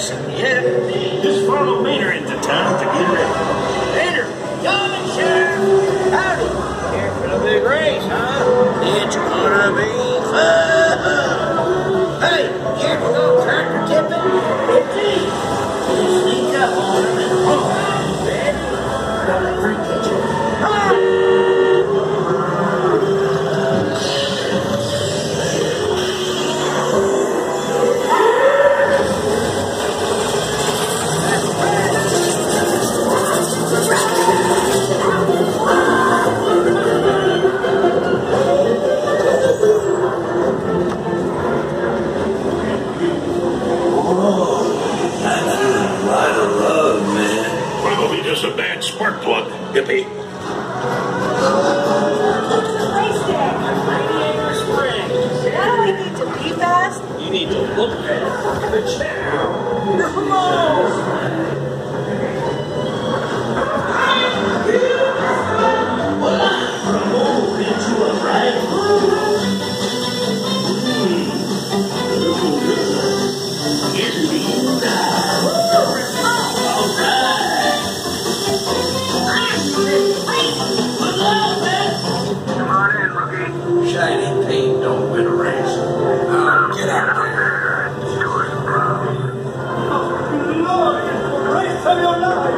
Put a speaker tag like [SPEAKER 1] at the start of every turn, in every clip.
[SPEAKER 1] racing yet. Just follow Mater into town to get ready.
[SPEAKER 2] Mater, coming, Sheriff. Howdy. Here for the big race, huh? It's gonna be fun. Hey, here we go, tractor tipping. It's easy. Just sneak up on him and hold on. Ready? Gonna freak at you. Come on.
[SPEAKER 1] Just a bad spark plug, hippie.
[SPEAKER 2] Radiator spring.
[SPEAKER 3] Now we need to be fast.
[SPEAKER 2] You need to look fast. Good chow. Come on. Move into a right. Shiny paint don't win a race. Get out there. Lord, it's the race of your life.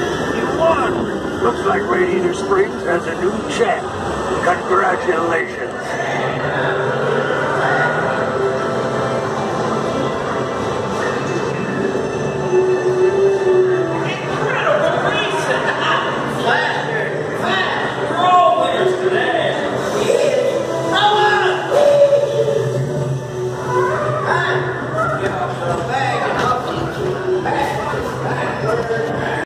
[SPEAKER 4] Looks like Radiator Springs has a new champ. Congratulations.